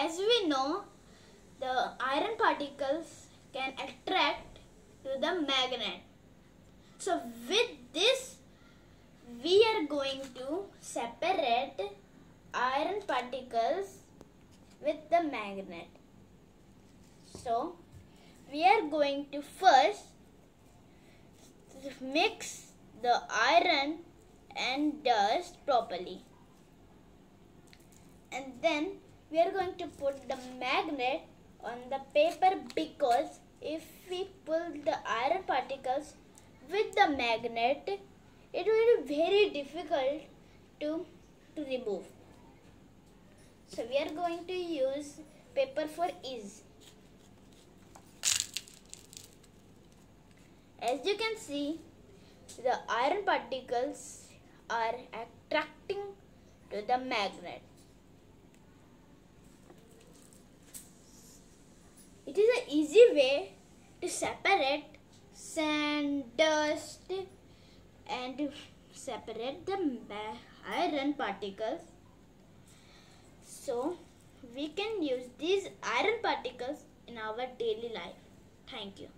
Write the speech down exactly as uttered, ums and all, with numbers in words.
as we know, the iron particles can attract to the magnet. So with this, we are going to separate iron particles with the magnet. So we are going to first mix the iron and dust properly, and then we are going to put the magnet on the paper, because if we pull the iron particles with the magnet, it will be very difficult to, to remove. So we are going to use paper for ease. As you can see, the iron particles are attracting to the magnet. It is an easy way to separate sand, dust, and separate the iron particles. So we can use these iron particles in our daily life. Thank you.